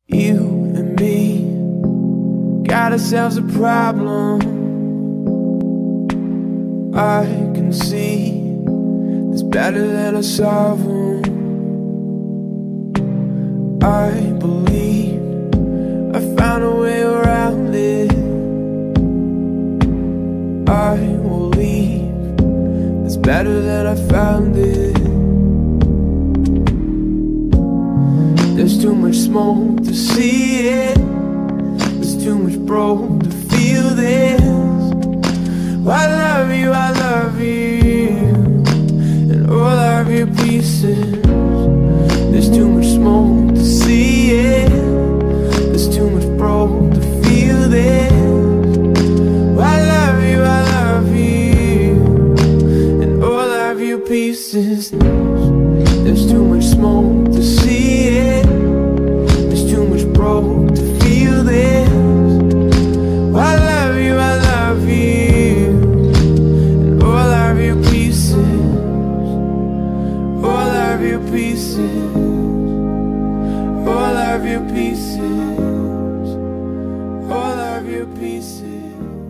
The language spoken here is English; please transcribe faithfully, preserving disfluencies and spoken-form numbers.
You and me got ourselves a problem. I can see it's better than I solve them. I believe I found a way around it. I will leave, it's better than I found it. There's too much smoke to see it. There's too much broke to feel this. I love you, I love you, and all of your pieces. There's too much smoke to see it. There's too much broke to feel this. I love you, I love you, and all of your pieces. There's too much smoke to see it. There's too much broke to feel this. I love you, I love you, and all of your pieces. All of your pieces. All of your pieces. All of your pieces.